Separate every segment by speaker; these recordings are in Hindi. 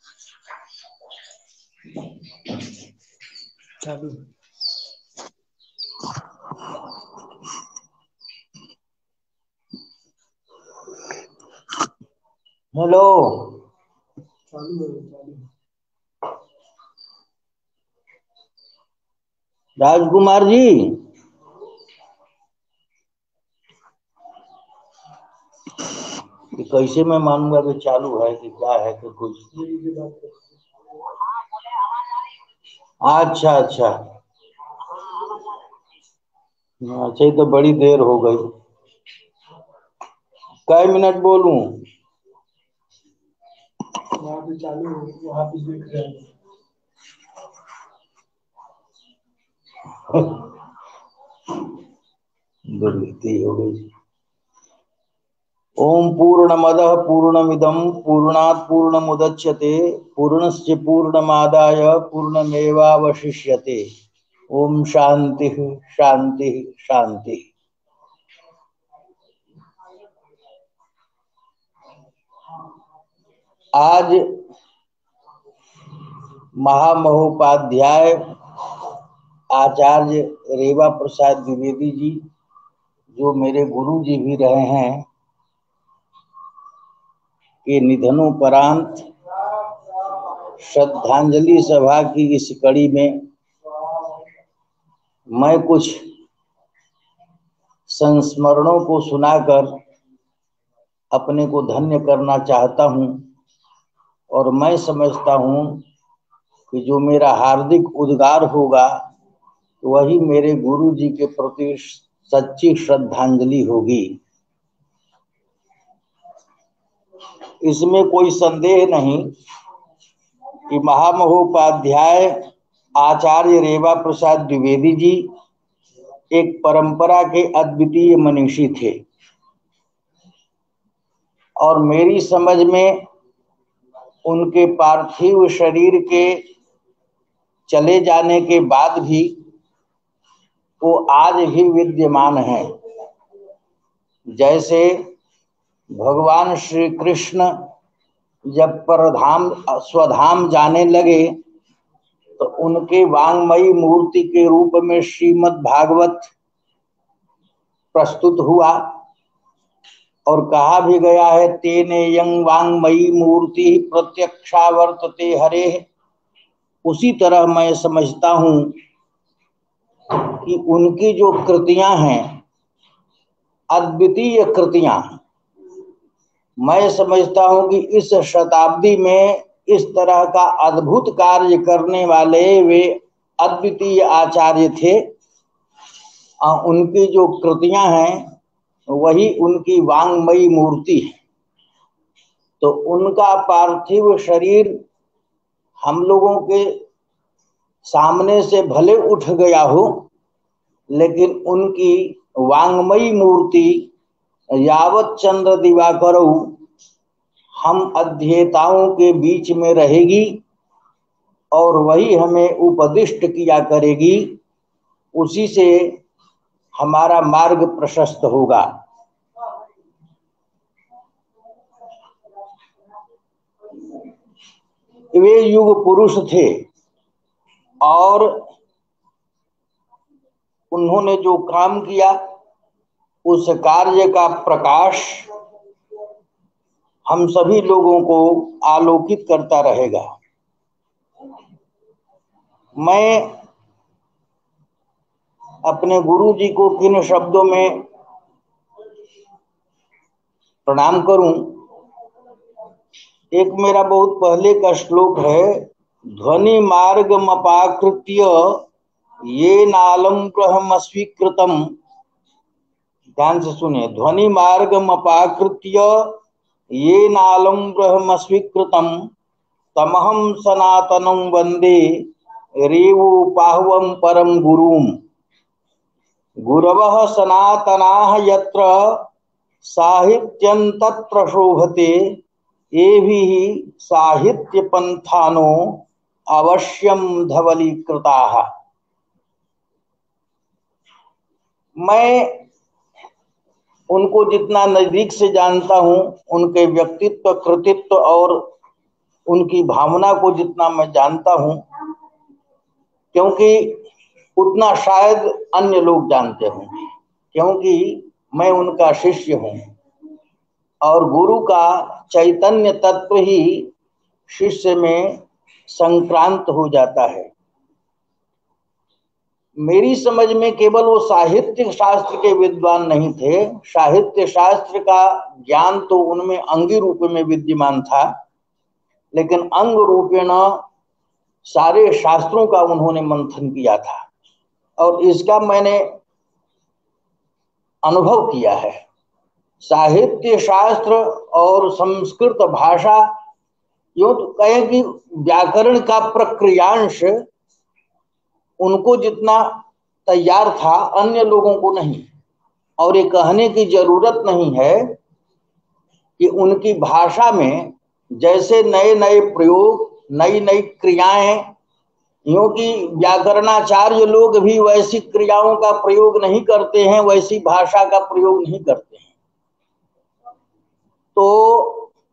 Speaker 1: चालू।
Speaker 2: हेलो।
Speaker 1: चालू।
Speaker 2: राजकुमार जी, कैसे मैं मानूंगा कि चालू है कि क्या है कि कुछ। अच्छा अच्छा अच्छा, ये तो बड़ी देर हो गई। कई मिनट बोलूं?
Speaker 1: वहाँ पे चालू, वहाँ पे देख रहे हैं।
Speaker 2: दुर्गति हो गई। ओम पूर्णमदः पूर्णमिदं पूर्णात् पूर्णमुदच्यते पूर्णस्य पूर्णमादाय पूर्णमेवावशिष्यते। ओम शांति शांति शांति। आज महामहोपाध्याय आचार्य रेवा प्रसाद द्विवेदी जी, जो मेरे गुरु जी भी रहे हैं, के निधनोपरांत श्रद्धांजलि सभा की इस कड़ी में मैं कुछ संस्मरणों को सुनाकर अपने को धन्य करना चाहता हूं। और मैं समझता हूं कि जो मेरा हार्दिक उद्गार होगा वही मेरे गुरु जी के प्रति सच्ची श्रद्धांजलि होगी। इसमें कोई संदेह नहीं कि महामहोपाध्याय आचार्य रेवा प्रसाद द्विवेदी जी एक परंपरा के अद्वितीय मनीषी थे। और मेरी समझ में उनके पार्थिव शरीर के चले जाने के बाद भी वो आज भी विद्यमान है। जैसे भगवान श्री कृष्ण जब परधाम स्वधाम जाने लगे तो उनके वांगमयी मूर्ति के रूप में श्रीमद् भागवत प्रस्तुत हुआ और कहा भी गया है, तेने यंग वांगमयी मूर्ति प्रत्यक्षावर्तते हरे। उसी तरह मैं समझता हूं कि उनकी जो कृतियां हैं, अद्वितीय कृतियां, मैं समझता हूं कि इस शताब्दी में इस तरह का अद्भुत कार्य करने वाले वे अद्वितीय आचार्य थे। उनकी जो कृतियां हैं वही उनकी वांगमयी मूर्ति है। तो उनका पार्थिव शरीर हम लोगों के सामने से भले उठ गया हो, लेकिन उनकी वांगमयी मूर्ति यावत चंद्र दिवाकरौ हम अध्येताओं के बीच में रहेगी और वही हमें उपदिष्ट किया करेगी। उसी से हमारा मार्ग प्रशस्त होगा। वे युग पुरुष थे और उन्होंने जो काम किया उस कार्य का प्रकाश हम सभी लोगों को आलोकित करता रहेगा। मैं अपने गुरु जी को किन शब्दों में प्रणाम करूं? एक मेरा बहुत पहले का श्लोक है, ध्वनि मार्गमपाकृत्य ये नालम ब्रह्म स्वीकृतम। ध्यान से सुनिए, ध्वनि मार्गमपाकृत्य ये नालम ब्रह्म स्वीकृतम तमहम सनातनं वंदे रेवोपाहवं परम गुरुम। गुरवः सनातनाः यत्र साहित्यं तत्र शोभते एभिः साहित्य पंथानो अवश्यम धवलीकृताः। मैं उनको जितना नजदीक से जानता हूं, उनके व्यक्तित्व, कृतित्व और उनकी भावना को जितना मैं जानता हूं, क्योंकि उतना शायद अन्य लोग जानते हों, क्योंकि मैं उनका शिष्य हूं और गुरु का चैतन्य तत्व ही शिष्य में संक्रांत हो जाता है। मेरी समझ में केवल वो साहित्य शास्त्र के विद्वान नहीं थे, साहित्य शास्त्र का ज्ञान तो उनमें अंगी रूप में विद्यमान था, लेकिन अंग रूपेण सारे शास्त्रों का उन्होंने मंथन किया था और इसका मैंने अनुभव किया है। साहित्य शास्त्र और संस्कृत भाषा, यूं तो कहें कि व्याकरण का प्रक्रियांश उनको जितना तैयार था अन्य लोगों को नहीं। और ये कहने की जरूरत नहीं है कि उनकी भाषा में जैसे नए नए प्रयोग, नई नई क्रियाएं, यूं कि व्याकरणाचार्य लोग भी वैसी क्रियाओं का प्रयोग नहीं करते हैं, वैसी भाषा का प्रयोग नहीं करते हैं। तो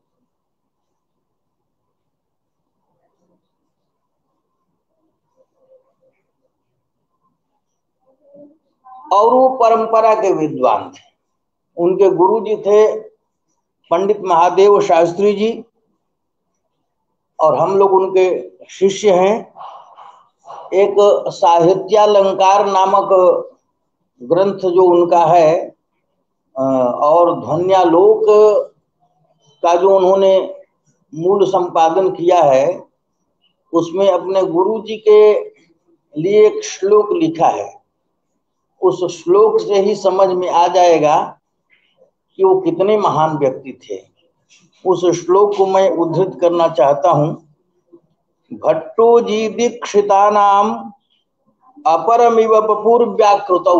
Speaker 2: और वो परंपरा के विद्वान थे। उनके गुरु जी थे पंडित महादेव शास्त्री जी और हम लोग उनके शिष्य हैं। एक साहित्यालंकार नामक ग्रंथ जो उनका है और ध्वन्यालोक का जो उन्होंने मूल संपादन किया है, उसमें अपने गुरु जी के लिए एक श्लोक लिखा है। उस श्लोक से ही समझ में आ जाएगा कि वो कितने महान व्यक्ति थे। उस श्लोक को मैं उद्धृत करना चाहता हूं। भट्टो जी दीक्षितानाम अपरमिव पपुर्व्याकृतौ।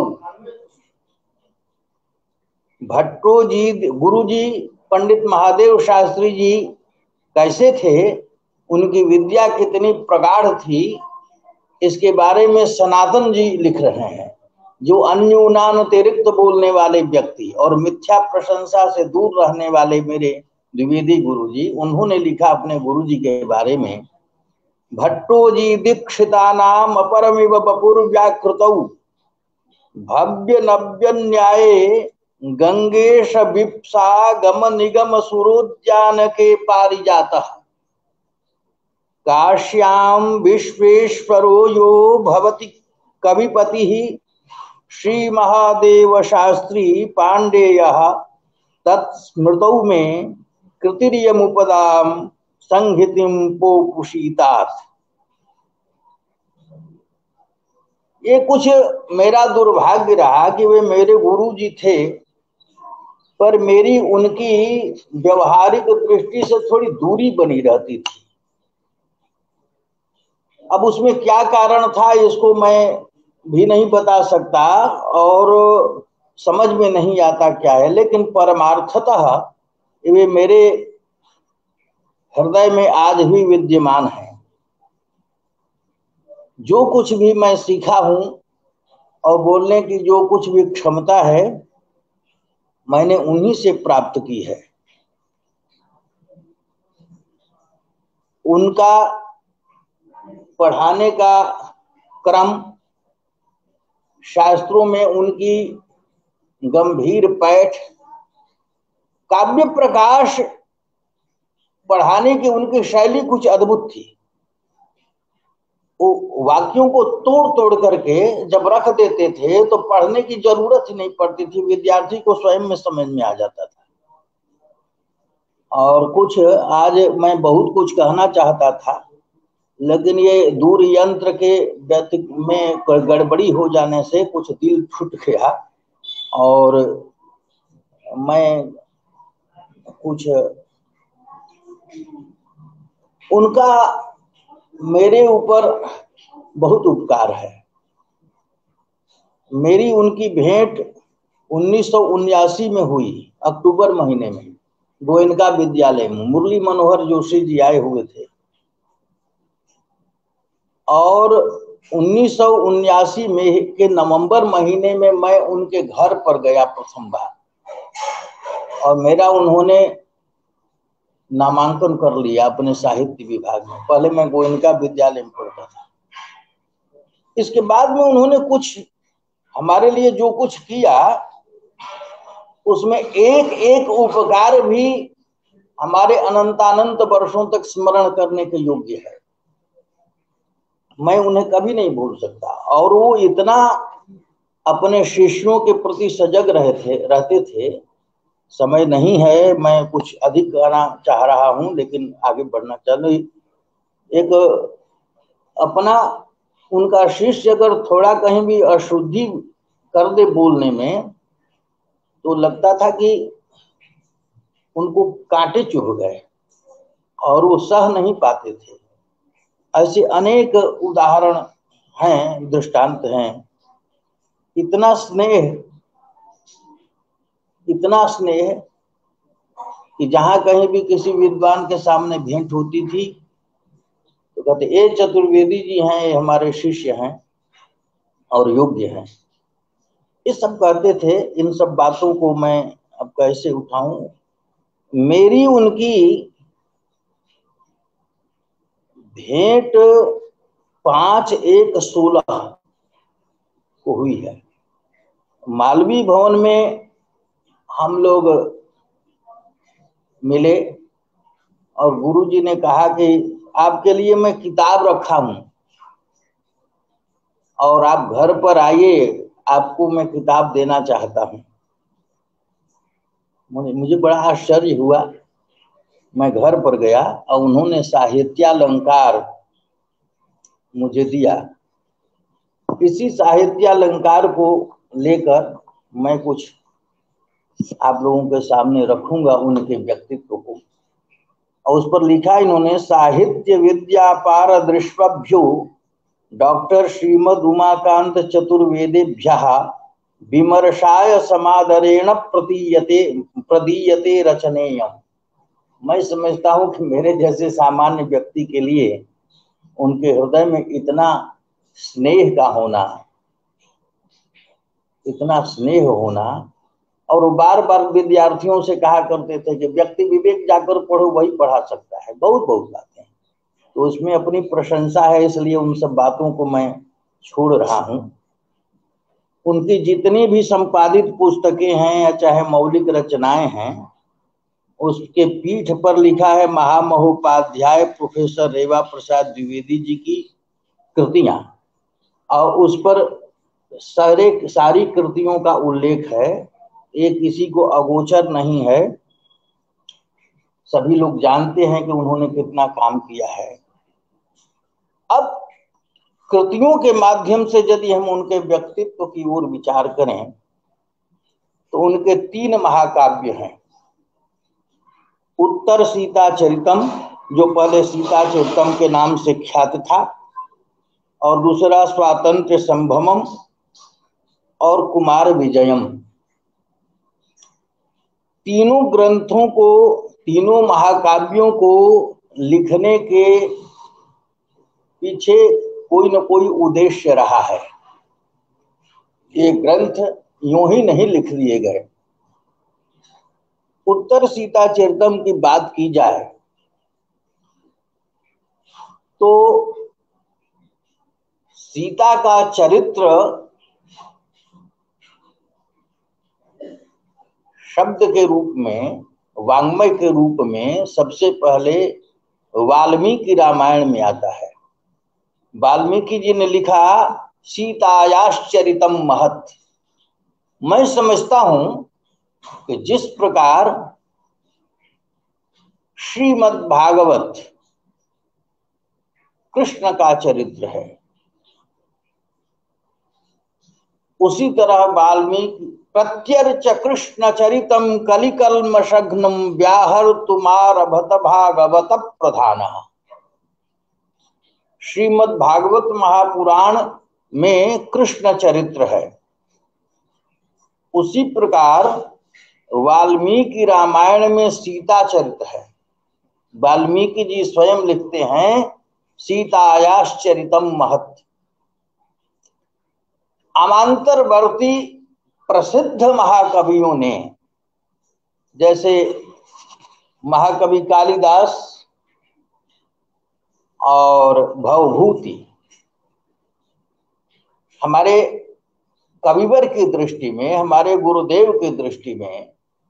Speaker 2: भट्टो जी, गुरु जी पंडित महादेव शास्त्री जी कैसे थे, उनकी विद्या कितनी प्रगाढ़ थी, इसके बारे में सनातन जी लिख रहे हैं। जो अन्यूनातिरिक्त बोलने वाले व्यक्ति और मिथ्या प्रशंसा से दूर रहने वाले मेरे द्विवेदी गुरु जी, उन्होंने लिखा अपने गुरु जी के बारे में, भट्टो जी दीक्षितानाम अपरमिव बपुर्व्याकृतौ भव्य नव्य न्याये गंगेश विप्सा गम निगम सुरोद्यान के पारिजातः काश्याम विश्वेश्वरो यो भवति कविपति श्री महादेव शास्त्री पांडेय तत्स्मृतौ में कृतिर्यमुपदाम संहितिम पोकुशीतात। ये कुछ मेरा दुर्भाग्य रहा कि वे मेरे गुरु जी थे, पर मेरी उनकी व्यवहारिक दृष्टि से थोड़ी दूरी बनी रहती थी। अब उसमें क्या कारण था इसको मैं भी नहीं बता सकता और समझ में नहीं आता क्या है, लेकिन परमार्थतः वे मेरे हृदय में आज भी विद्यमान है। जो कुछ भी मैं सीखा हूं और बोलने की जो कुछ भी क्षमता है, मैंने उन्हीं से प्राप्त की है। उनका पढ़ाने का क्रम, शास्त्रों में उनकी गंभीर पैठ, काव्य प्रकाश पढ़ाने की उनकी शैली कुछ अद्भुत थी। वो वाक्यों को तोड़ तोड़ करके जब रख देते थे तो पढ़ने की जरूरत ही नहीं पड़ती थी, विद्यार्थी को स्वयं में समझ में आ जाता था। और कुछ आज मैं बहुत कुछ कहना चाहता था, लेकिन ये दूर यंत्र के में गड़बड़ी हो जाने से कुछ दिल छूट गया और मैं कुछ उनका मेरे ऊपर बहुत उपकार है। मेरी उनकी भेंट 1979 में हुई, अक्टूबर महीने में, गोयनका विद्यालय में। मुरली मनोहर जोशी जी आए हुए थे और 1979 में के नवंबर महीने में मैं उनके घर पर गया प्रथम बार, और मेरा उन्होंने नामांकन कर लिया अपने साहित्य विभाग में। पहले मैं गोयनका विद्यालय में पढ़ता था। इसके बाद में उन्होंने कुछ हमारे लिए जो कुछ किया उसमें एक एक उपकार भी हमारे अनंतानंत वर्षों तक स्मरण करने के योग्य है। मैं उन्हें कभी नहीं भूल सकता। और वो इतना अपने शिष्यों के प्रति सजग रहते थे। समय नहीं है, मैं कुछ अधिक कहना चाह रहा हूं, लेकिन आगे बढ़ना चाहूँ। एक अपना उनका शिष्य अगर थोड़ा कहीं भी अशुद्धि कर दे बोलने में, तो लगता था कि उनको कांटे चुभ गए और वो सह नहीं पाते थे। ऐसे अनेक उदाहरण हैं, दृष्टांत हैं। इतना स्नेह कि जहां कहीं भी किसी विद्वान के सामने भेंट होती थी तो कहते ये चतुर्वेदी जी हैं, ये हमारे शिष्य हैं और योग्य हैं। ये सब कहते थे। इन सब बातों को मैं अब कैसे उठाऊं। मेरी उनकी भेंट 5/1/16 को हुई है। मालवीय भवन में हम लोग मिले और गुरुजी ने कहा कि आपके लिए मैं किताब रखा हूं और आप घर पर आइए, आपको मैं किताब देना चाहता हूं। मुझे बड़ा आश्चर्य हुआ। मैं घर पर गया और उन्होंने साहित्यालंकार मुझे दिया। इसी साहित्यालंकार को लेकर मैं कुछ आप लोगों के सामने रखूंगा, उनके व्यक्तित्व को। और उस पर लिखा इन्होंने, साहित्य विद्या पारदृष्टभ्यो डॉक्टर श्रीमद उमाकांत चतुर्वेदेभ्यः विमर्शाय समादरेण प्रदीयते रचनेयम्। मैं समझता हूं कि मेरे जैसे सामान्य व्यक्ति के लिए उनके हृदय में इतना स्नेह होना, और वो बार बार विद्यार्थियों से कहा करते थे कि व्यक्ति विवेक जाकर पढ़ो, वही पढ़ा सकता है। बहुत बातें, तो उसमें अपनी प्रशंसा है, इसलिए उन सब बातों को मैं छोड़ रहा हूं। उनकी जितनी भी संपादित पुस्तकें हैं या चाहे मौलिक रचनाएं हैं, उसके पीठ पर लिखा है महामहोपाध्याय प्रोफेसर रेवा प्रसाद द्विवेदी जी की कृतियां, और उस पर सारी कृतियों का उल्लेख है। ये किसी को अगोचर नहीं है, सभी लोग जानते हैं कि उन्होंने कितना काम किया है। अब कृतियों के माध्यम से यदि हम उनके व्यक्तित्व की ओर विचार करें तो उनके 3 महाकाव्य हैं। उत्तर सीता चरितम, जो पहले सीता चरितम के नाम से ख्यात था, और दूसरा स्वातंत्र्य संभ्रमम और कुमार विजयम। तीनों ग्रंथों को, तीनों महाकाव्यों को लिखने के पीछे कोई न कोई उद्देश्य रहा है। ये ग्रंथ यूं ही नहीं लिख दिए गए। उत्तर सीता चरितम की बात की जाए तो सीता का चरित्र शब्द के रूप में, वाङ्मय के रूप में सबसे पहले वाल्मीकि रामायण में आता है। वाल्मीकि जी ने लिखा सीतायाश्चरितम महत्। मैं समझता हूं कि जिस प्रकार श्रीमद् भागवत कृष्ण का चरित्र है, उसी तरह वाल्मीकि प्रत्यर्च कृष्ण चरितम कलिकल्मषघ्नम व्याहर्तुमारभत भागवत प्रधान। श्रीमद् भागवत महापुराण में कृष्ण चरित्र है। उसी प्रकार वाल्मीकि रामायण में सीता चरित्र है। वाल्मीकि जी स्वयं लिखते हैं सीतायाश्चरितम महत्। अमांतरवर्ती प्रसिद्ध महाकवियों ने, जैसे महाकवि कालिदास और भवभूति हमारे कविवर की दृष्टि में, हमारे गुरुदेव की दृष्टि में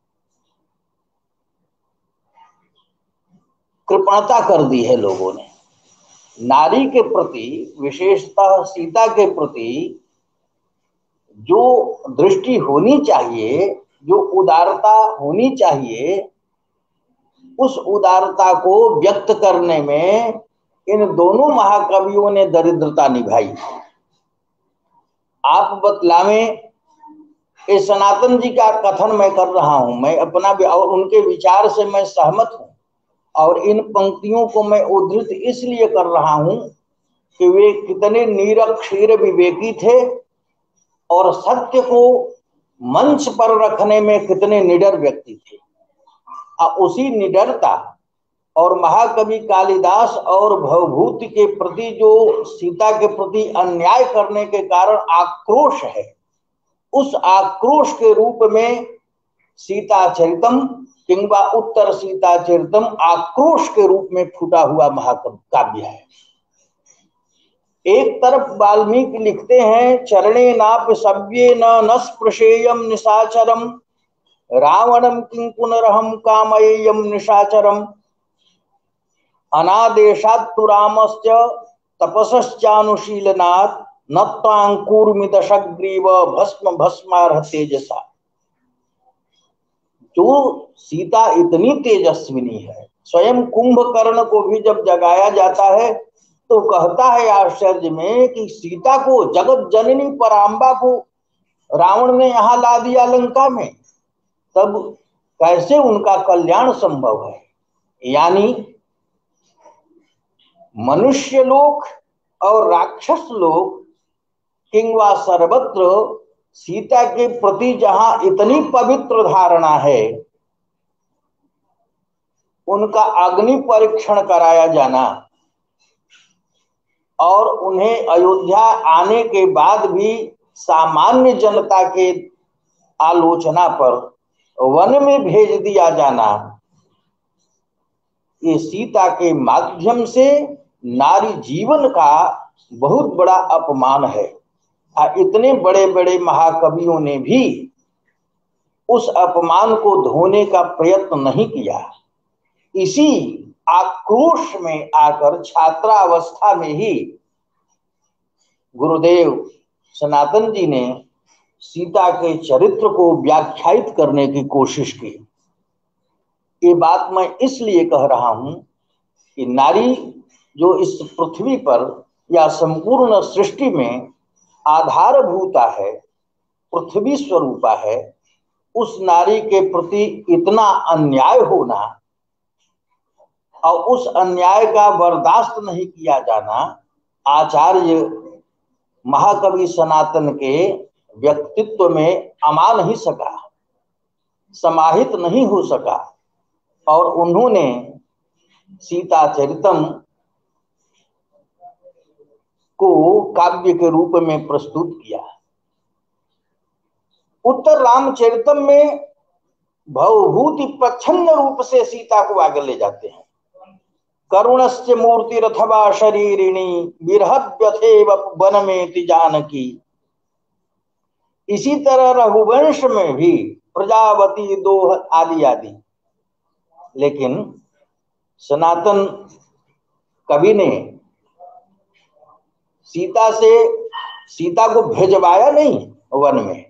Speaker 2: कृपणता कर दी है लोगों ने। नारी के प्रति, विशेषतः सीता के प्रति जो दृष्टि होनी चाहिए, जो उदारता होनी चाहिए, उस उदारता को व्यक्त करने में इन दोनों महाकवियों ने दरिद्रता निभाई। आप बतलावें, इस सनातन जी का कथन मैं कर रहा हूं, मैं अपना और उनके विचार से मैं सहमत हूं, और इन पंक्तियों को मैं उद्धृत इसलिए कर रहा हूं कि वे कितने निरक्षीर विवेकी थे और सत्य को मंच पर रखने में कितने निडर व्यक्ति थे। उसी निडरता और महाकवि कालिदास और भवभूति के प्रति जो सीता के प्रति अन्याय करने के कारण आक्रोश है, उस आक्रोश के रूप में सीता चरितम किंबा उत्तर सीता चरितम आक्रोश के रूप में फूटा हुआ महाकाव्य है। एक तरफ वाल्मीकि लिखते हैं, चरणे नाप सव्ये न स्पृशेयम निशाचरम रावणम किं पुनरहम कामयेयम निशाचरम अनादेशात् तु रामस्य तपसश्चानुशीलनात् नत्वांकुरमिदशग्रीव भस्म भस्मार्ह तेजसा। जो सीता इतनी तेजस्विनी है, स्वयं कुंभकर्ण को भी जब जगाया जाता है तो कहता है आश्चर्य में कि सीता को, जगत जननी परांबा को रावण ने यहां ला दिया लंका में, तब कैसे उनका कल्याण संभव है। यानी मनुष्य लोक और राक्षस लोक किंवा सर्वत्र सीता के प्रति जहां इतनी पवित्र धारणा है, उनका अग्नि परीक्षण कराया जाना और उन्हें अयोध्या आने के बाद भी सामान्य जनता के आलोचना पर वन में भेज दिया जाना, ये सीता के माध्यम से नारी जीवन का बहुत बड़ा अपमान है। इतने बड़े बड़े महाकवियों ने भी उस अपमान को धोने का प्रयत्न नहीं किया। इसी आक्रोश में आकर छात्रावस्था में ही गुरुदेव सनातन जी ने सीता के चरित्र को व्याख्यायित करने की कोशिश की। ये बात मैं इसलिए कह रहा हूं कि नारी जो इस पृथ्वी पर या संपूर्ण सृष्टि में आधारभूता है, पृथ्वी स्वरूपा है, उस नारी के प्रति इतना अन्याय होना और उस अन्याय का बर्दाश्त नहीं किया जाना आचार्य महाकवि सनातन के व्यक्तित्व में अमा नहीं सका, समाहित नहीं हो सका, और उन्होंने सीता चरितम को काव्य के रूप में प्रस्तुत किया। उत्तर रामचरितम में भवभूति प्रच्छन्न रूप से सीता को आगे ले जाते हैं। करुणस्य मूर्तिरथवा शरीरिणी विरहव्यथेव वनमेति जानकी। इसी तरह रघुवंश में भी प्रजावती दोह आदि आदि। लेकिन सनातन कवि ने सीता को भेजवाया नहीं वन में,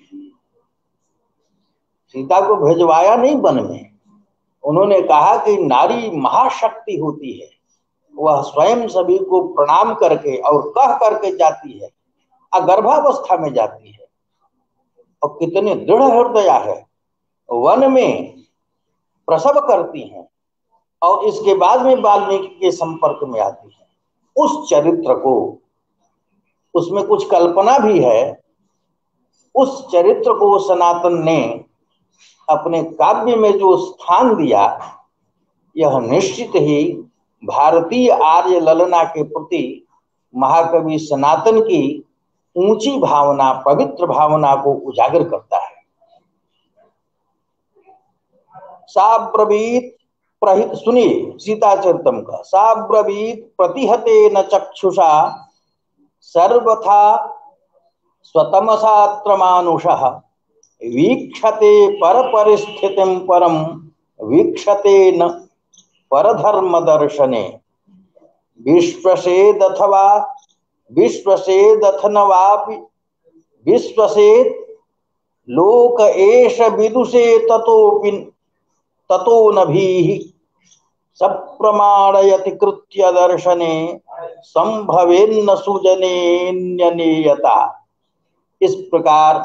Speaker 2: सीता को भेजवाया नहीं वन में। उन्होंने कहा कि नारी महाशक्ति होती है, वह स्वयं सभी को प्रणाम करके और कह करके जाती है, गर्भावस्था में जाती है, और कितने दृढ़ हृदया है, वन में प्रसव करती हैं और इसके बाद में वाल्मीकि के संपर्क में आती है। उस चरित्र को, उसमें कुछ कल्पना भी है, उस चरित्र को सनातन ने अपने काव्य में जो स्थान दिया, यह निश्चित ही भारतीय आर्य ललना के प्रति महाकवि सनातन की ऊंची भावना, पवित्र भावना को उजागर करता है। सा ब्रवीत सुनिए सीता चरितम का। साब्रवीत प्रतिहते न चक्षुषा सर्वथा स्वतमसात्र मानुषः वीक्षते पर परिस्थितिं परम वीक्षते न परधर्म दर्शने विश्वसेदथवा विश्वसेदथनवापि विश्वसेद लोक एष विदुषे ततोपि ततो नभीः सप्रमाणयति कृत्य दर्शने संभवेन्न सुजनेन्यनेयता। इस प्रकार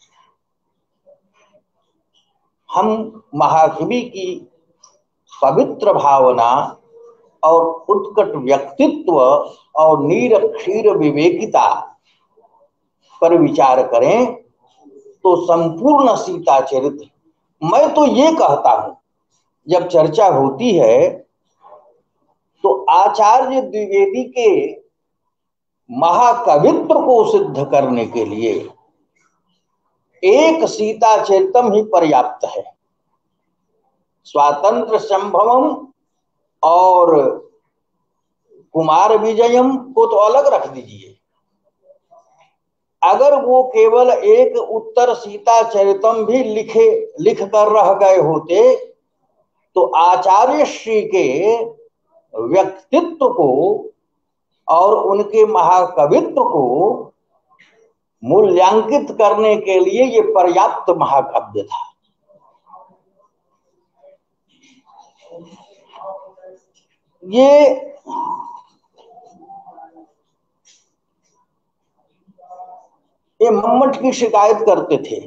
Speaker 2: हम महाकवि की पवित्र भावना और उत्कट व्यक्तित्व और नीरक्षीर विवेकिता पर विचार करें तो संपूर्ण सीता चरित्र, मैं तो ये कहता हूं, जब चर्चा होती है तो आचार्य द्विवेदी के महाकवित्व को सिद्ध करने के लिए एक सीता चरितम ही पर्याप्त है। स्वातंत्र संभवम और कुमार विजयम को तो अलग रख दीजिए। अगर वो केवल एक उत्तर सीता चरितम भी लिख कर रह गए होते तो आचार्य श्री के व्यक्तित्व को और उनके महाकवित्व को मूल्यांकित करने के लिए ये पर्याप्त महाकाव्य था। ये मम्मट की शिकायत करते थे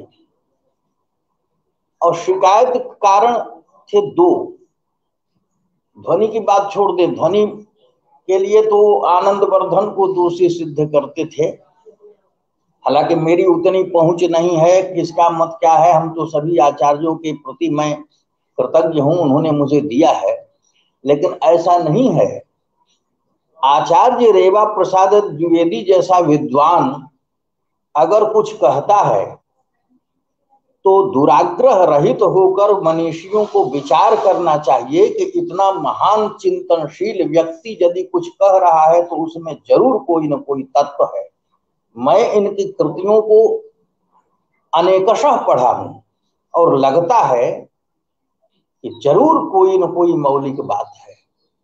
Speaker 2: और शिकायत कारण थे दो। ध्वनि की बात छोड़ दे, ध्वनि के लिए तो आनंदवर्धन को दोषी सिद्ध करते थे। हालांकि मेरी उतनी पहुंच नहीं है, किसका मत क्या है, हम तो सभी आचार्यों के प्रति मैं कृतज्ञ हूं, उन्होंने मुझे दिया है। लेकिन ऐसा नहीं है। आचार्य रेवा प्रसाद द्विवेदी जैसा विद्वान अगर कुछ कहता है तो दुराग्रह रहित होकर मनीषियों को विचार करना चाहिए कि इतना महान चिंतनशील व्यक्ति यदि कुछ कह रहा है तो उसमें जरूर कोई न कोई तत्व है। मैं इनकी कृतियों को अनेकशः पढ़ा हूं और लगता है कि जरूर कोई न कोई मौलिक बात है।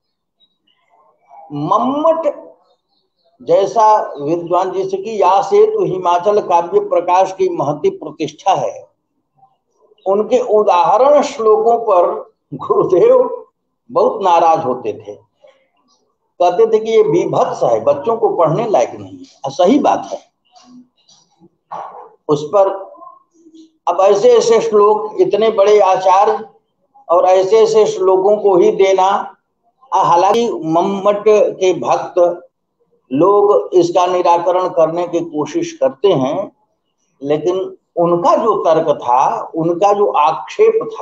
Speaker 2: मम्मट जैसा विद्वान, जैसे कि या से तो हिमाचल काव्य प्रकाश की महती प्रतिष्ठा है, उनके उदाहरण श्लोकों पर गुरुदेव बहुत नाराज होते थे। कहते थे कि ये विभत्स है, बच्चों को पढ़ने लायक नहीं है। सही बात है। उस पर अब ऐसे ऐसे श्लोक, इतने बड़े आचार्य और ऐसे ऐसे श्लोकों को ही देना, हालांकि मम्मट के भक्त लोग इसका निराकरण करने की कोशिश करते हैं, लेकिन उनका जो तर्क था, उनका जो आक्षेप था,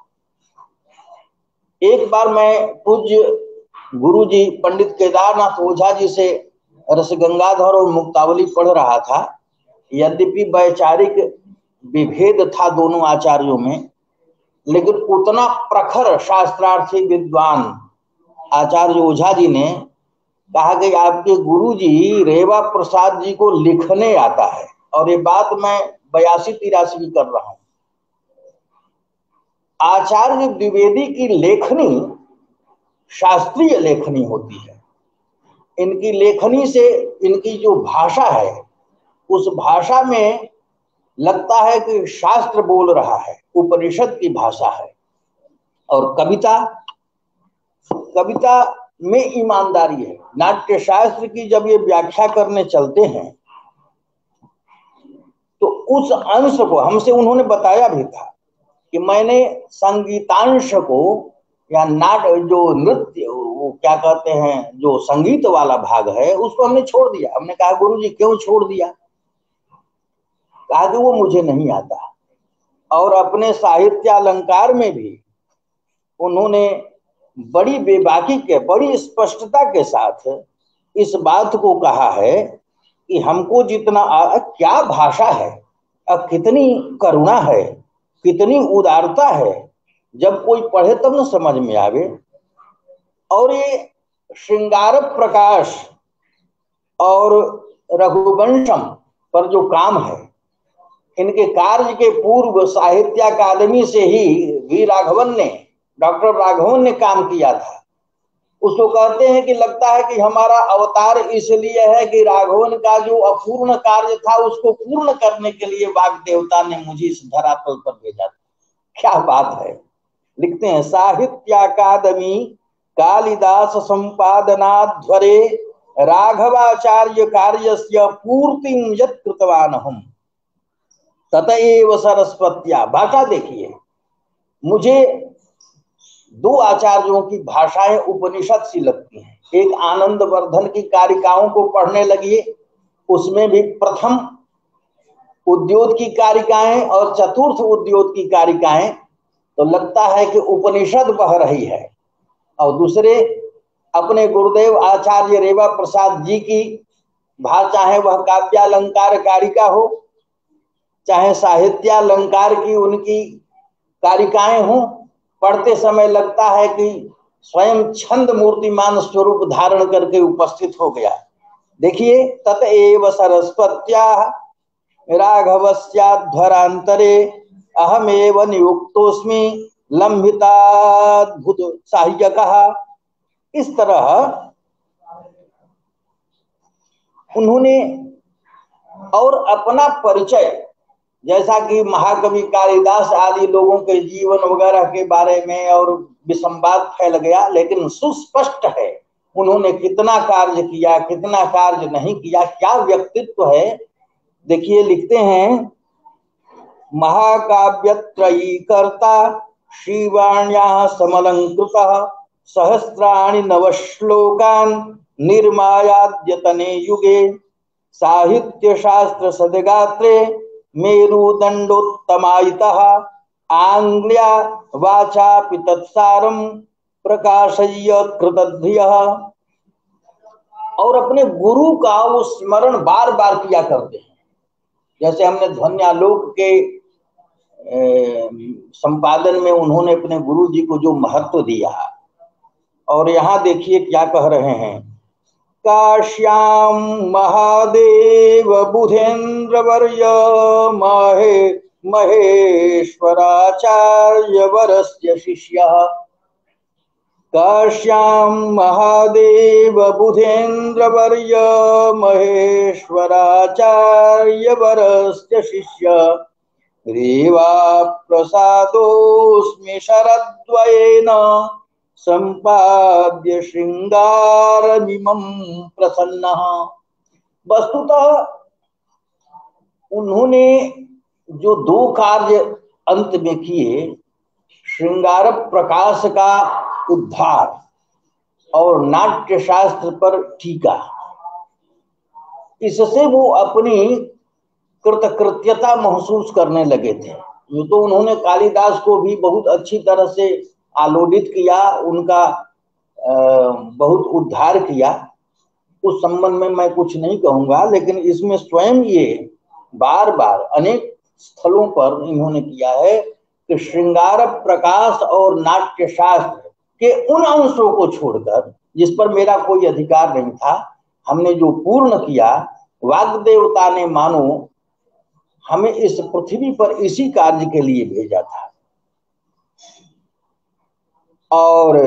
Speaker 2: एक बार मैं पूज्य गुरुजी पंडित केदारनाथ ओझा जी से रसगंगाधर और मुक्तावली पढ़ रहा था। यद्यपि वैचारिक विभेद था दोनों आचार्यों में, लेकिन उतना प्रखर शास्त्रार्थी विद्वान आचार्य ओझा जी ने कहा कि आपके गुरुजी रेवा प्रसाद जी को लिखने आता है। और ये बात मैं 82-83 की कर रहा हूं। आचार्य द्विवेदी की लेखनी शास्त्रीय लेखनी होती है। इनकी लेखनी से इनकी जो भाषा है, उस भाषा में लगता है कि शास्त्र बोल रहा है, उपनिषद की भाषा है। और कविता में ईमानदारी है। नाट्य शास्त्र की जब ये व्याख्या करने चलते हैं तो उस अंश को हमसे उन्होंने बताया भी था कि मैंने संगीतांश को या जो नृत्य, वो क्या कहते हैं, जो संगीत वाला भाग है, उसको हमने छोड़ दिया। हमने कहा गुरुजी क्यों छोड़ दिया? कहा कि वो मुझे नहीं आता। और अपने साहित्य अलंकार में भी उन्होंने बड़ी बेबाकी के, बड़ी स्पष्टता के साथ इस बात को कहा है कि हमको जितना क्या भाषा है, कितनी करुणा है, कितनी उदारता है, जब कोई पढ़े तब न समझ में आवे। और ये श्रृंगार प्रकाश और रघुवंशम पर जो काम है, इनके कार्य के पूर्व साहित्य अकादमी से ही डॉक्टर राघवन ने काम किया था। उसको कहते हैं कि लगता है कि हमारा अवतार इसलिए है कि राघवन का जो अपूर्ण कार्य था उसको पूर्ण करने के लिए वाग देवता ने मुझे इस धरातल पर भेजा था। क्या बात है। लिखते हैं, साहित्य अकादमी कालिदास संपादनाध्वरे राघवाचार्य कार्यस्य पूर्तिं यत् कृतवानहम् ततएव सरस्वत्या। भाषा देखिए, मुझे दो आचार्यों की भाषाएं उपनिषद सी लगती हैं। एक आनंद वर्धन की कारिकाओं को पढ़ने लगिए, उसमें भी प्रथम उद्योग की कारिकाएं और चतुर्थ उद्योग की कारिकाएं, तो लगता है कि उपनिषद बह रही है। और दूसरे अपने गुरुदेव आचार्य रेवा प्रसाद जी की भाषा, चाहे वह काव्यालंकार कारिका हो, चाहे साहित्यालंकार की उनकी कारिकाएं हो, पढ़ते समय लगता है कि स्वयं छंद मूर्तिमान स्वरूप धारण करके उपस्थित हो गया। देखिए, ततएव सरस्वत्या राघवस्याध्वरांतरे अहमेव नियुक्तोस्मि लंबिताद्भुत साहित्यकः। इस तरह उन्होंने और अपना परिचय, जैसा कि महाकवि कालिदास आदि लोगों के जीवन वगैरह के बारे में और विसंवाद फैल गया, लेकिन सुस्पष्ट है उन्होंने कितना कार्य किया, कितना कार्य नहीं किया, क्या व्यक्तित्व है। देखिए, लिखते हैं, महाकाव्यत्रयी कर्ता श्रीवाण्याः समलंकृतः सहस्राणि नवश्लोकान् निर्मायाद्यतने युगे साहित्य शास्त्र सदगात्रे मेरुदंडोत्तमायितः आंग्ल्या वाचापि तत्सारं प्रकाशय्य कृतधियः। और अपने गुरु का वो स्मरण बार बार किया करते हैं। जैसे हमने ध्वन्यालोक के संपादन में उन्होंने अपने गुरु जी को जो महत्व दिया, और यहाँ देखिए क्या कह रहे हैं, काश्याम महादेव बुधेन्द्र वर्य महेश्वराचार्य वरस्य शिष्यः। काश्याम महादेव बुधेन्द्र वर्य महेश्वराचार्य वरस्य शिष्य रेवा प्रसादोस्मि शरद्वयेन संपाद्य श्रृंगारमिमं प्रसन्नः। वस्तुतः उन्होंने जो दो कार्य अंत में किए, श्रृंगार प्रकाश का उद्धार और नाट्य शास्त्र पर टीका, इससे वो अपनी कृतकृत्यता महसूस करने लगे थे। यूं तो उन्होंने कालिदास को भी बहुत अच्छी तरह से आलोडित किया, उनका बहुत उद्धार किया, उस संबंध में मैं कुछ नहीं कहूंगा, लेकिन इसमें स्वयं ये बार बार अनेक स्थलों पर इन्होंने किया है कि श्रृंगार प्रकाश और नाट्य शास्त्र के उन अंशों को छोड़कर जिस पर मेरा कोई अधिकार नहीं था, हमने जो पूर्ण किया, वाग देवता ने मानो हमें इस पृथ्वी पर इसी कार्य के लिए भेजा था। और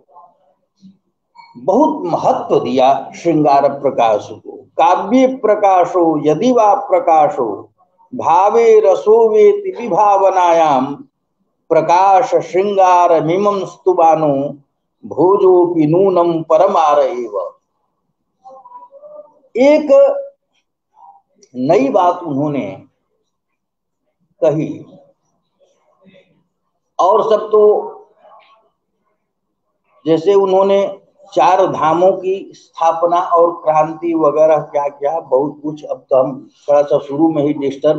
Speaker 2: बहुत महत्व दिया श्रृंगार प्रकाश को। काव्य प्रकाशो यदि वा प्रकाशो भावे रसो वेति विभावनायाम प्रकाश श्रृंगार मिमं स्तुवानो भोजोपि नूनम परमार एव। एक नई बात उन्होंने कही, और सब तो जैसे उन्होंने चार धामों की स्थापना और क्रांति वगैरह क्या क्या बहुत कुछ, अब तो हम थोड़ा सा शुरू में ही डिस्टर्ब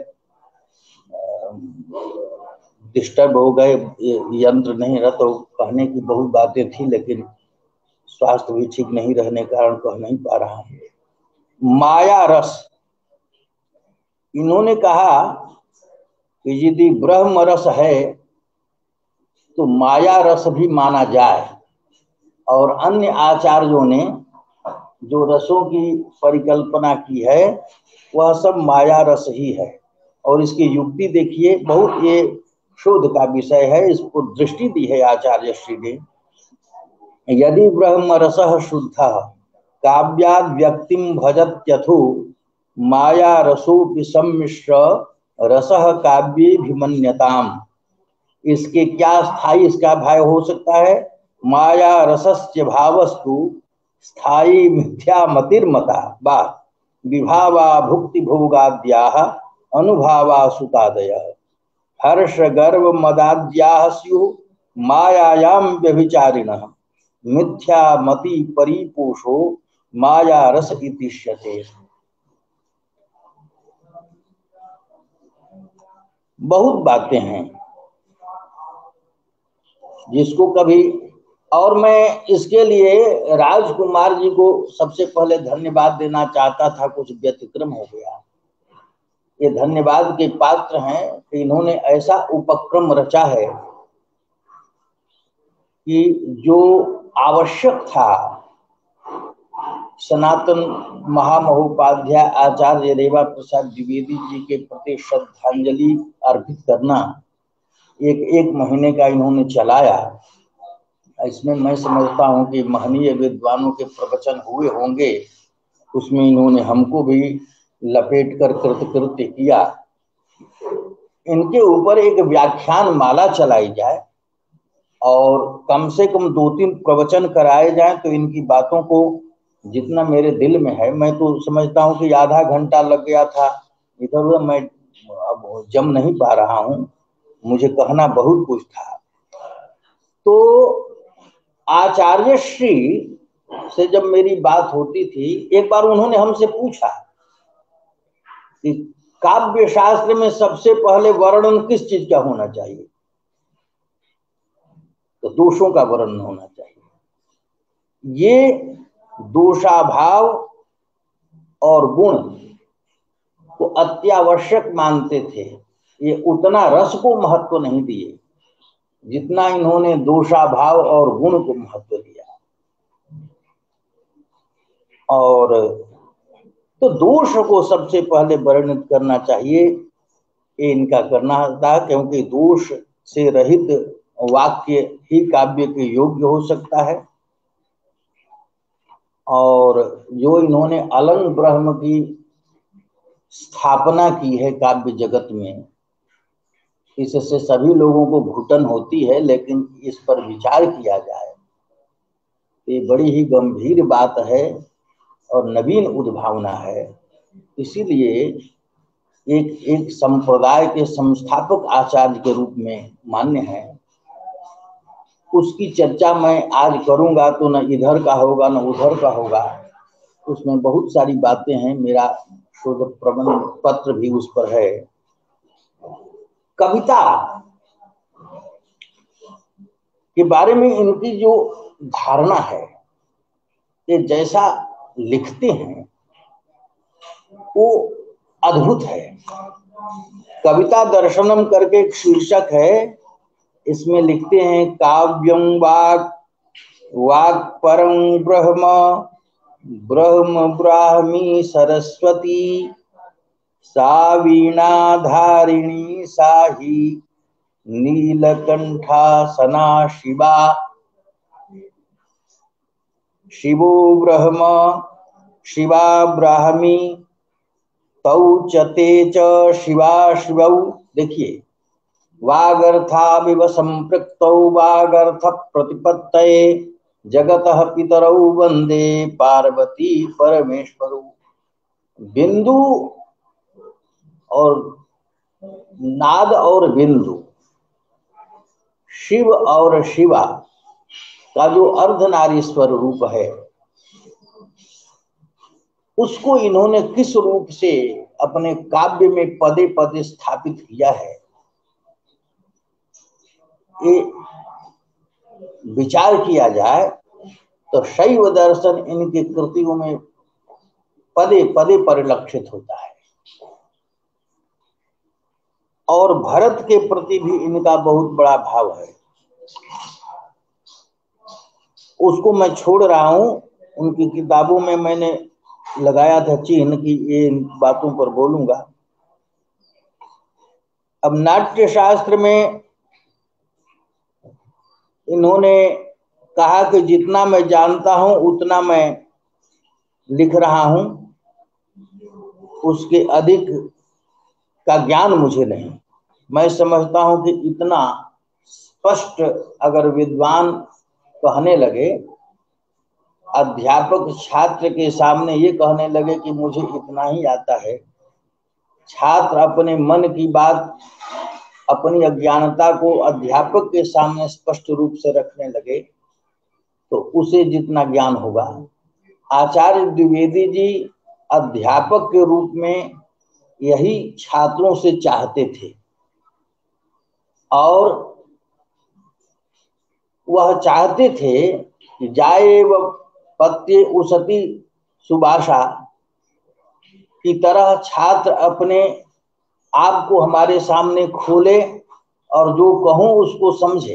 Speaker 2: हो गए, यंत्र नहीं रहा तो कहने की बहुत बातें थी, लेकिन स्वास्थ्य भी ठीक नहीं रहने के कारण कह नहीं पा रहा हूं। माया रस, इन्होंने कहा कि यदि ब्रह्म रस है तो माया रस भी माना जाए। और अन्य आचार्यों ने जो रसों की परिकल्पना की है वह सब माया रस ही है। और इसकी युक्ति देखिए, बहुत ये शोध का विषय है, इसको दृष्टि दी है आचार्य श्री ने। यदि ब्रह्म रसः शुद्धः काव्याद् व्यक्तिं भजत्यथो माया रसोपि सम्मिश्र रसः काव्येऽभिमन्यताम्। इसके क्या स्थायी इसका भाव हो सकता है? माया रसस्य भावस्तु स्थायी मिथ्या मतिर्मता बा विभावा भुक्ति भोगाद्याः अनुभावा सुतादयः हर्ष गर्व मदाद्याः स्युः मायायां व्यभिचारिणः मिथ्या मति परिपोषो माया रस इतिष्यते। बहुत बातें हैं जिसको कभी, और मैं इसके लिए राजकुमार जी को सबसे पहले धन्यवाद देना चाहता था, कुछ व्यतिक्रम हो गया। ये धन्यवाद के पात्र हैं कि इन्होंने ऐसा उपक्रम रचा है कि जो आवश्यक था, सनातन महामहोपाध्याय आचार्य रेवा प्रसाद द्विवेदी जी के प्रति श्रद्धांजलि अर्पित करना, एक महीने का इन्होंने चलाया। इसमें मैं समझता हूं कि महनीय विद्वानों के प्रवचन हुए होंगे, उसमें इन्होंने हमको भी लपेट कर कृतकृत्य किया। इनके ऊपर एक व्याख्यान माला चलाई जाए और कम से कम 2-3 प्रवचन कराए जाएं तो इनकी बातों को, जितना मेरे दिल में है, मैं तो समझता हूं कि आधा घंटा लग गया था इधर उधर, मैं अब जम नहीं पा रहा हूं, मुझे कहना बहुत कुछ था। तो आचार्य श्री से जब मेरी बात होती थी, एक बार उन्होंने हमसे पूछा कि काव्य शास्त्र में सबसे पहले वर्णन किस चीज का होना चाहिए? तो दोषों का वर्णन होना चाहिए। ये दोषाभाव और गुण को अत्यावश्यक मानते थे, ये उतना रस को महत्व नहीं दिए जितना इन्होंने दोषाभाव और गुण को महत्व दिया। और तो दोष को सबसे पहले वर्णित करना चाहिए, ये इनका करना था, क्योंकि दोष से रहित वाक्य ही काव्य के योग्य हो सकता है। और जो इन्होंने अलंग ब्रह्म की स्थापना की है काव्य जगत में, इससे सभी लोगों को घुटन होती है, लेकिन इस पर विचार किया जाए ये बड़ी ही गंभीर बात है और नवीन उद्भावना है। इसीलिए एक संप्रदाय के संस्थापक आचार्य के रूप में मान्य है। उसकी चर्चा मैं आज करूंगा तो न इधर का होगा न उधर का होगा, उसमें बहुत सारी बातें हैं, मेरा शोध प्रबंध पत्र भी उस पर है। कविता के बारे में इनकी जो धारणा है, ये जैसा लिखते हैं वो अद्भुत है। कविता दर्शनम करके एक शीर्षक है, इसमें लिखते हैं काव्यं वाक् वाक् परं ब्रह्म ब्रह्म ब्राह्मी सरस्वती सा वीणाधारिणी सा ही नीलकंठासना शिवा शिवो ब्रह्म शिवा ब्राह्मी तौ च ते च शिवा शिवौ। देखिए, वागर्थाविव संपृक्तौ वागर्थ प्रतिपत्तये जगतः पितरौ वंदे पार्वती परमेश्वरौ। बिंदु और नाद और बिंदु, शिव और शिवा का जो अर्धनारीश्वर रूप है, उसको इन्होंने किस रूप से अपने काव्य में पदे पदे स्थापित किया है, ये विचार किया जाए तो शैव दर्शन इनकी कृतियों में पदे पदे परिलक्षित होता है। और भरत के प्रति भी इनका बहुत बड़ा भाव है। उसको मैं छोड़ रहा हूं। उनकी किताबों में मैंने लगाया था चिन्ह कि ये इन बातों पर बोलूंगा। अब नाट्य शास्त्र में इन्होंने कहा कि जितना मैं जानता हूं उतना मैं लिख रहा हूं, उसके अधिक का ज्ञान मुझे नहीं। मैं समझता हूं कि इतना स्पष्ट अगर विद्वान कहने लगे, अध्यापक छात्र के सामने ये कहने लगे कि मुझे इतना ही आता है, छात्र अपने मन की बात, अपनी अज्ञानता को अध्यापक के सामने स्पष्ट रूप से रखने लगे, तो उसे जितना ज्ञान होगा। आचार्य द्विवेदी जी अध्यापक के रूप में यही छात्रों से चाहते थे, और वह चाहते थे कि जाए व पत्ये उसति सुभाषा की तरह छात्र अपने आप को हमारे सामने खोले और जो कहूं उसको समझे।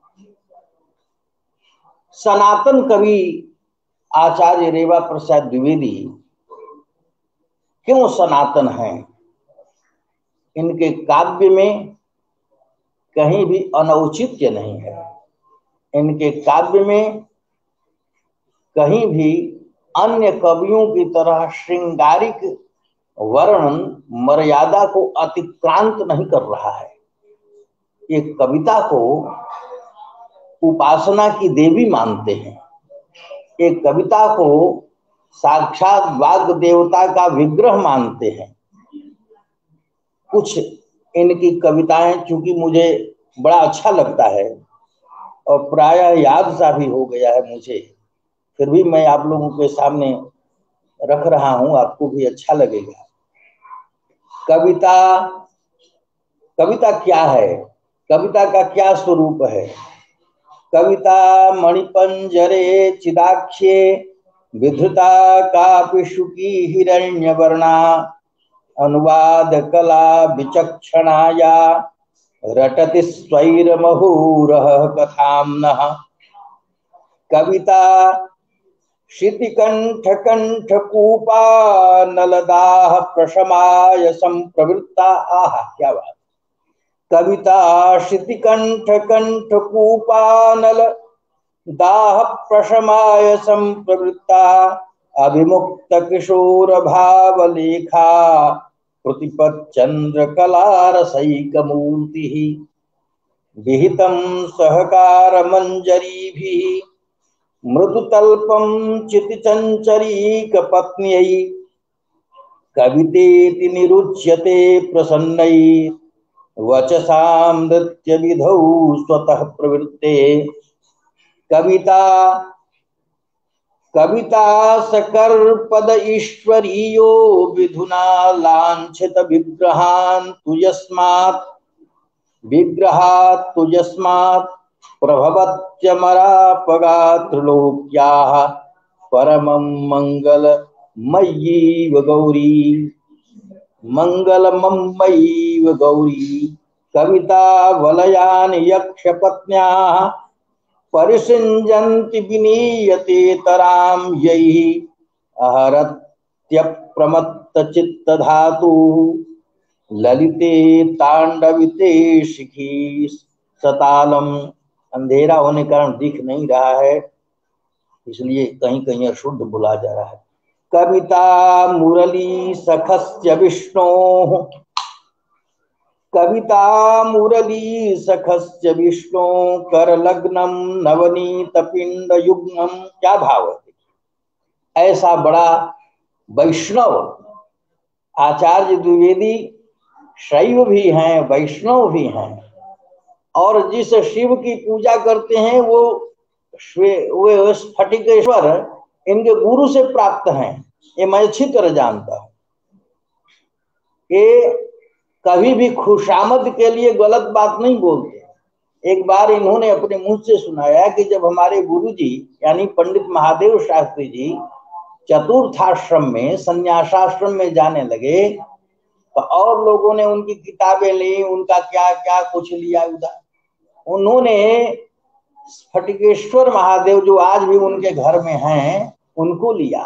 Speaker 2: सनातन कवि आचार्य रेवा प्रसाद द्विवेदी क्यों सनातन हैं? इनके काव्य में कहीं भी अनौचित्य नहीं है। इनके काव्य में कहीं भी अन्य कवियों की तरह श्रृंगारिक वर्णन मर्यादा को अतिक्रांत नहीं कर रहा है। ये कविता को उपासना की देवी मानते हैं। एक कविता को साक्षात वाग देवता का विग्रह मानते हैं। कुछ इनकी कविताएं चूंकि मुझे बड़ा अच्छा लगता है और प्रायः याद सा भी हो गया है मुझे, फिर भी मैं आप लोगों के सामने रख रहा हूं, आपको भी अच्छा लगेगा। कविता कविता क्या है? कविता का क्या स्वरूप है? कविता मणिपंजरे चिदाख्ये विधृता कापि शुकी हिरण्यवर्णा अनुवाद कला विचक्षणाया रटति स्वैरमहूरः कथाम्नः। कविता शितिकंठ कंठ कूपा नलदाह प्रशमाय संप्रवृत्ता। आहा, क्या बात! कविता शितिकंठ कंठ कूपा नल दाह प्रशमाय संप्रवृत्ता अभिमुक्त किशोर भावलेखा प्रतिपत चंद्र कलारसैक मूर्ति विहितं सहकार मंजरीभिः मृदुतल्पं चितिचंचरीक पत्न्यै कवितेति निरुच्यते प्रसन्नै वचसां नृत्य विधौ स्वतः प्रवृत्ते। कविता कविता सकर पद ईश्वरीयो विधुना लांछित विग्रहान् तु यस्मात् प्रभवत्यमरापगा त्रिलोक्याः परमं मंगलमयीव गौरी मंगलमयीव गौरी। कविता वलयान यक्षपत्न्याः परिसिञ्जन्ति विनीयतेतरां यैः अहरत्यप्रमत्तचित्तधातु ललिते तांडविते शिखी सतालम। अंधेरा होने के कारण दिख नहीं रहा है, इसलिए कहीं कहीं अशुद्ध बोला जा रहा है। कविता मुरली सखस्य विष्णोः कविता मुरली सखस्य विष्णु कर लग्नम नवनीत पिंड युग्मम। क्या भाव है! ऐसा बड़ा वैष्णव आचार्य द्विवेदी शैव भी हैं, वैष्णव भी हैं, और जिस शिव की पूजा करते हैं वो स्फटिकेश्वर इनके गुरु से प्राप्त हैं। ये मैं अच्छी तरह जानता हूं। ये कभी भी खुशामद के लिए गलत बात नहीं बोलते। एक बार इन्होंने अपने मुंह से सुनाया कि जब हमारे गुरुजी यानी पंडित महादेव शास्त्री जी चतुर्थाश्रम में संन्यासाश्रम में जाने लगे तो और लोगों ने उनकी किताबें ली, उनका क्या क्या कुछ लिया उधर। उन्होंने स्फटिकेश्वर महादेव जो आज भी उनके घर में हैं, उनको लिया।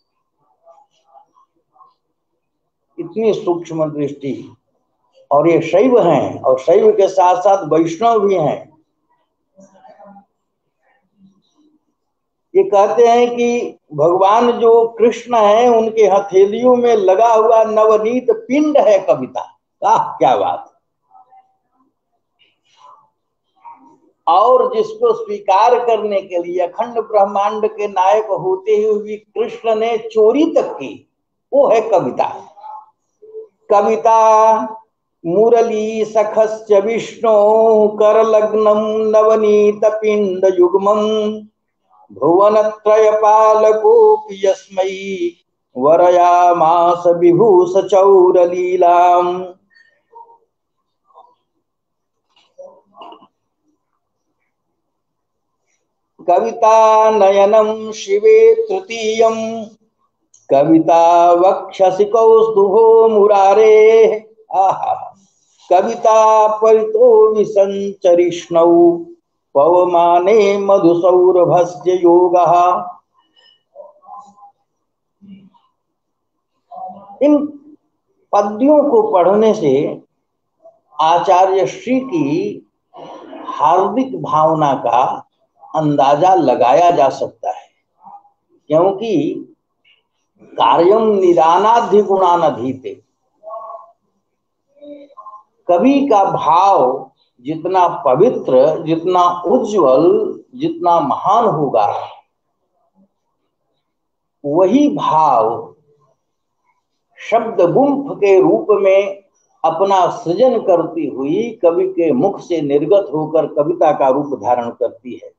Speaker 2: इतनी सूक्ष्म दृष्टि। और ये शैव हैं, और शैव के साथ साथ वैष्णव भी हैं। ये कहते हैं कि भगवान जो कृष्ण हैं, उनके हथेलियों में लगा हुआ नवनीत पिंड है कविता। क्या बात। और जिसको स्वीकार करने के लिए अखंड ब्रह्मांड के नायक होते हुए भी कृष्ण ने चोरी तक की, वो है कविता। कविता मुरली सखस्य विष्णु कर लग्नम नवनीत पिंड युग्मम भुवनत्रय पालकोपि यस्मै वरयामास विभूष चौर लीलाम। कविता नयनम शिवे तृतीयम कविता वक्षसि कौस्तुभो मुरारे। आहा। कविता परितो विसंचरिष्णौ पवमाने मधुसौरभस्य योगः। इन पद्यों को पढ़ने से आचार्य श्री की हार्दिक भावना का अंदाजा लगाया जा सकता है, क्योंकि कार्यम निदानाधिगुणानधीते। कवि का भाव जितना पवित्र, जितना उज्जवल, जितना महान होगा, वही भाव शब्द गुंफ के रूप में अपना सृजन करती हुई कवि के मुख से निर्गत होकर कविता का रूप धारण करती है।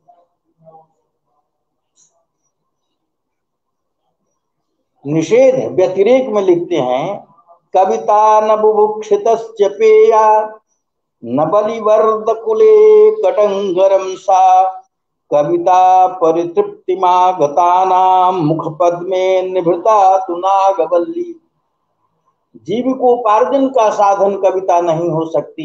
Speaker 2: निषेध व्यतिरेक में लिखते हैं, कविता न बुभुक्षितस्य पेया न बलिवर्द कुले कटंगरम सा कविता परितृप्तिमागतानां मुखपद में निभृता तु नागवल्ली। जीविकोपार्जन का साधन कविता नहीं हो सकती।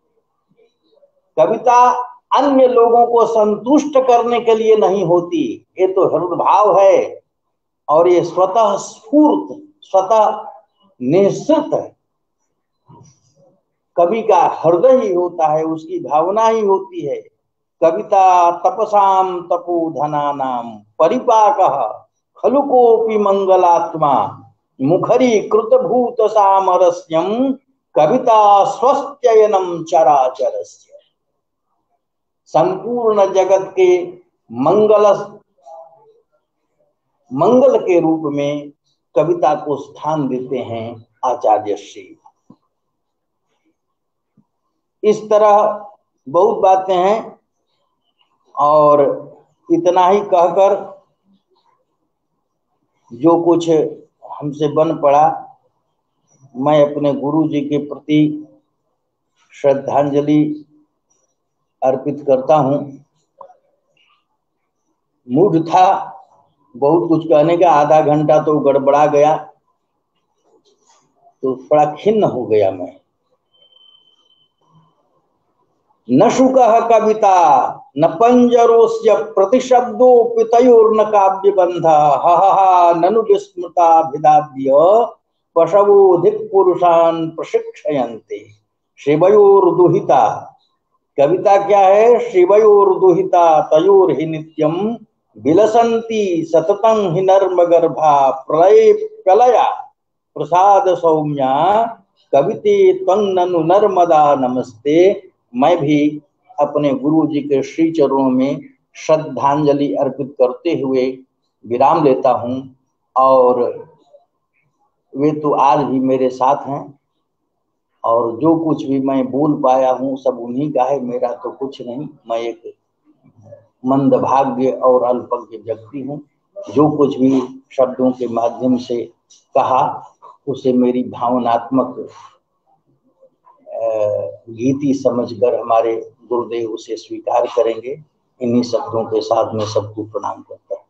Speaker 2: कविता अन्य लोगों को संतुष्ट करने के लिए नहीं होती। ये तो हृदय भाव है, और ये स्वतः स्फूर्त, स्वतः निश्चित कवि का हृदय ही होता है, उसकी भावना ही होती है। कविता तपसाम तपोधनानाम परिपाकः खलु कोपि मंगलात्मा मुखरी कृतभूत सामरस्यम कविता स्वस्त्ययनम चराचरस्य। संपूर्ण जगत के मंगल के रूप में कविता को स्थान देते हैं आचार्य श्री। इस तरह बहुत बातें हैं, और इतना ही कहकर जो कुछ हमसे बन पड़ा, मैं अपने गुरु जी के प्रति श्रद्धांजलि अर्पित करता हूँ। मूड था बहुत कुछ कहने का, आधा घंटा तो गड़बड़ा गया, तो बड़ा खिन्न हो गया मैं। न शुकः कविता न पंजरोस्य प्रतिशब्दो पितयोर्न काव्य बंध हा ननु विस्मृताभिदाद्य पशवोधिक पुरुषान प्रशिक्षयन्ते। शिवयोर्दुहिता, कविता क्या है? शिवयोर्दुहिता तयोर हि नित्यम विलसन्ति सततं हि नर्मगर्भा प्रलय प्रलया प्रसाद सौम्या कविते त्वं ननु नर्मदा नमस्ते। मैं भी अपने गुरु जी के श्री चरणों में श्रद्धांजलि अर्पित करते हुए विराम लेता हूँ। और वे तो आज भी मेरे साथ हैं, और जो कुछ भी मैं बोल पाया हूँ सब उन्हीं का है, मेरा तो कुछ नहीं। मैं एक मंदभाग्य और अल्पज्ञ व्यक्ति हूँ। जो कुछ भी शब्दों के माध्यम से कहा, उसे मेरी भावनात्मक गीति समझकर हमारे गुरुदेव उसे स्वीकार करेंगे। इन्हीं शब्दों के साथ में सबको प्रणाम करता हूँ।